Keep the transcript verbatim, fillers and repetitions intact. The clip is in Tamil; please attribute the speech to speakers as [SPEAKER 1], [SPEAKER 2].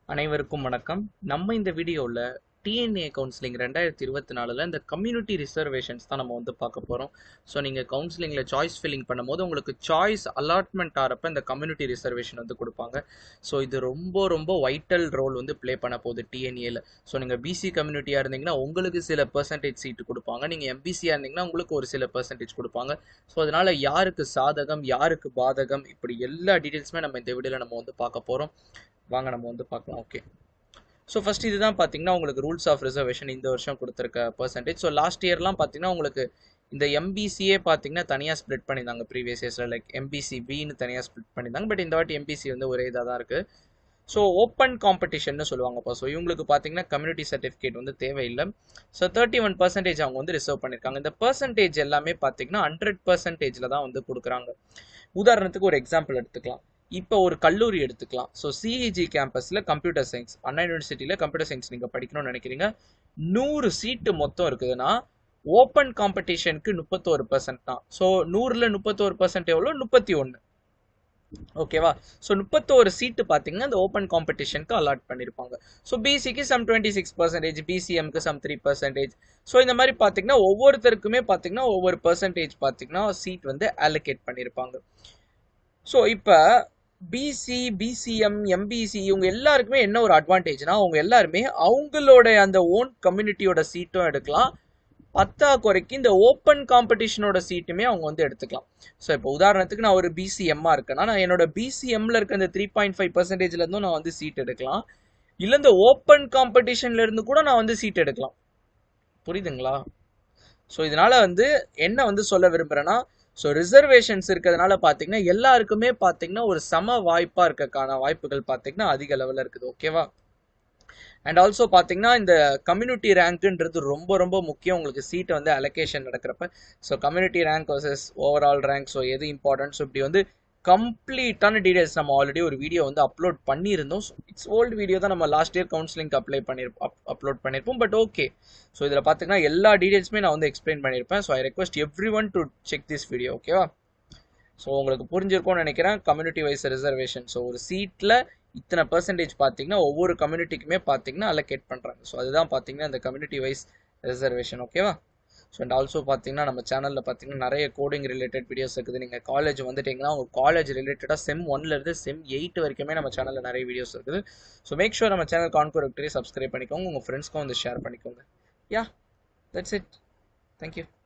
[SPEAKER 1] அனைவருக்கும் வணக்கம். நம்ம இந்த வீடியோவில் டிஎன்ஏ கவுன்சிலிங் ரெண்டாயிரத்தி இருபத்தி நாலில் இந்த கம்யூனிட்டி ரிசர்வேஷன்ஸ் தான் நம்ம வந்து பார்க்க போகிறோம். ஸோ நீங்கள் கவுன்சிலிங்கில் சாய்ஸ் ஃபில்லிங் பண்ணும்போது உங்களுக்கு சாய்ஸ் அலாட்மெண்ட் ஆகிறப்ப இந்த கம்யூனிட்டி ரிசர்வேஷன் வந்து கொடுப்பாங்க. ஸோ இது ரொம்ப ரொம்ப வைட்டல் ரோல் வந்து ப்ளே பண்ண போகுது டிஎன்ஏல. ஸோ நீங்கள் பிசி கம்யூனிட்டியாக இருந்தீங்கன்னா உங்களுக்கு சில பர்சன்டேஜ் சீட்டு கொடுப்பாங்க, நீங்கள் எம்பிசியாக இருந்தீங்கன்னா உங்களுக்கு ஒரு சில பர்சன்டேஜ் கொடுப்பாங்க. ஸோ அதனால் யாருக்கு சாதகம் யாருக்கு பாதகம் இப்படி எல்லா டீட்டெயில்ஸுமே நம்ம இந்த வீடியோவில் நம்ம வந்து பார்க்க போகிறோம். வாங்க நம்ம வந்து பார்க்கலாம். ஓகே, ஸோ ஃபஸ்ட் இதுதான் பார்த்தீங்கன்னா உங்களுக்கு ரூல்ஸ் ஆஃப் ரிசர்வேஷன் இந்த வருஷம் கொடுத்துருக்க பர்சன்டேஜ். ஸோ லாஸ்ட் இயர்லாம் பார்த்தீங்கன்னா உங்களுக்கு இந்த எம்பிசியே பார்த்தீங்கன்னா தனியாக ஸ்ப்ளிட் பண்ணியிருந்தாங்க ப்ரீவியஸ் இயர்ஸில், லைக் எம்பிசி பின்னு தனியாக ஸ்ப்ளிட் பண்ணியிருந்தாங்க. பட் இந்த வாட்டி எம்பிசி வந்து ஒரே இதாக தான் இருக்குது. ஸோ ஓப்பன் காம்படிஷன்னு சொல்லுவாங்கப்பா. ஸோ இவங்களுக்கு பார்த்தீங்கன்னா கம்யூனிட்டி சர்டிஃபிகேட் வந்து தேவையில்லை. ஸோ தேர்ட்டி ஒன் பர்சன்டேஜ் அவங்க வந்து ரிசர்வ் பண்ணியிருக்காங்க. இந்த பர்சன்டேஜ் எல்லாமே பார்த்தீங்கன்னா ஹண்ட்ரட் பர்சன்டேஜில் தான் வந்து கொடுக்குறாங்க. உதாரணத்துக்கு ஒரு எக்ஸாம்பிள் எடுத்துக்கலாம். இப்போ ஒரு கல்லூரி எடுத்துக்கலாம். ஸோ சிஇஜி கேம்பஸில் கம்ப்யூட்டர் சயின்ஸ், அண்ணா யூனிவர்சிட்டியில் கம்ப்யூட்டர் சயின்ஸ் நீங்கள் படிக்கணும்னு நினைக்கிறீங்க. நூறு சீட்டு மொத்தம் இருக்குதுன்னா ஓப்பன் காம்படிஷனுக்கு முப்பத்தோரு பர்சன்ட் தான். ஸோ நூறில் முப்பத்தோரு பர்சன்ட் எவ்வளோ? முப்பத்தி ஒன்று. ஓகேவா? ஸோ முப்பத்தோரு சீட்டு பார்த்தீங்கன்னா இந்த ஓப்பன் காம்படிஷனுக்கு அலாட் பண்ணியிருப்பாங்க. ஸோ பிசிக்கு சம் டுவெண்ட்டி சிக்ஸ் பர்சன்டேஜ், பிசிஎம்க்கு சம் த்ரீ பர்சன்டேஜ். ஸோ இந்த மாதிரி பார்த்தீங்கன்னா ஒவ்வொருத்தருக்குமே பார்த்தீங்கன்னா ஒவ்வொரு பர்சன்டேஜ் பார்த்தீங்கன்னா சீட் வந்து அலோகேட் பண்ணியிருப்பாங்க. ஸோ இப்போ பிசி, பிசிஎம், எம்பிசி இவங்க எல்லாருக்குமே என்ன ஒரு அட்வான்டேஜ்னா அவங்க எல்லாருமே அவங்களோட அந்த ஓன் கம்யூனிட்டியோட சீட்டும் எடுக்கலாம். பத்தாக்குறைக்கு இந்த ஓப்பன் காம்படிஷனோட சீட்டுமே அவங்க வந்து எடுத்துக்கலாம். ஸோ இப்போ உதாரணத்துக்கு நான் ஒரு பிசிஎம்மா இருக்கேன்னா நான் என்னோட பிசிஎம்ல இருக்க இந்த த்ரீ பாயிண்ட் ஃபைவ் பர்சன்டேஜ்ல இருந்தும் நான் வந்து சீட் எடுக்கலாம். இல்லை இந்த ஓப்பன் காம்படிஷன்ல இருந்து கூட நான் வந்து சீட் எடுக்கலாம். புரியுதுங்களா? ஸோ இதனால வந்து என்ன வந்து சொல்ல விரும்புறேன்னா, ஸோ ரிசர்வேஷன்ஸ் இருக்கிறதுனால பார்த்தீங்கன்னா எல்லாருக்குமே பார்த்தீங்கன்னா ஒரு சம வாய்ப்பாக இருக்கக்கான வாய்ப்புகள் பார்த்தீங்கன்னா அதிக லெவலில் இருக்குது. ஓகேவா? அண்ட் ஆல்சோ பார்த்தீங்கன்னா இந்த கம்யூனிட்டி ரேங்க்ன்றது ரொம்ப ரொம்ப முக்கியம் உங்களுக்கு சீட்டை வந்து அலோகேஷன் நடக்கிறப்ப. So community rank versus overall rank, so எது இம்பார்ட்டன்ட், ஸோ இப்படி வந்து கம்ப்ளீட்டான டீடைல்ஸ் நம்ம ஆல்ரெடி ஒரு வீடியோ வந்து அப்லோட் பண்ணியிருந்தோம். ஸோ இட்ஸ் ஓல்டு வீடியோ தான், நம்ம லாஸ்ட் இயர் கவுன்சிலிங்க்கு அப்ளை பண்ணியிருப்போம் அப்லோட் பண்ணியிருப்போம். பட் ஓகே, ஸோ இதில் பார்த்தீங்கன்னா எல்லா டீடைல்ஸுமே நான் வந்து எக்ஸ்பிளைன் பண்ணியிருப்பேன். So I request everyone to check this video. ஓகேவா? ஸோ உங்களுக்கு புரிஞ்சிருக்கும்னு நினைக்கிறேன். கம்யூனிட்டி வைஸ் ரிசர்வேஷன், ஸோ ஒரு சீட்டில் இத்தனை பர்சன்டேஜ் பார்த்தீங்கன்னா ஒவ்வொரு கம்யூனிட்டிக்குமே பார்த்தீங்கன்னா அலோகேட் பண்ணுறாங்க. ஸோ அதுதான் பார்த்தீங்கன்னா இந்த கம்யூனிட்டி வைஸ் ரிசர்வேஷன். ஓகேவா? ஸோ அண்ட் ஆல்சோ பார்த்தீங்கன்னா நம்ம சேனலில் பார்த்தீங்கன்னா நிறைய கோடிங் ரிலேட்டட் வீடியோஸ் இருக்குது. நீங்கள் காலேஜ் வந்துட்டீங்கன்னா உங்கள் காலேஜ் ரிலேட்டடாக செம் ஒன்லேருந்து செம் எயிட் வரைக்குமே நம்ம சேனலில் நிறைய வீடியோஸ் இருக்குது. ஸோ மேக் ஷூர் நம்ம சேனல் கான்கூர் விக்டரி சப்ஸ்கிரைப் பண்ணிக்கோங்க, உங்கள் ஃப்ரெண்ட்ஸ்க்கும் வந்து ஷேர் பண்ணிக்கோங்க. Yeah, that's it. தேங்க்யூ.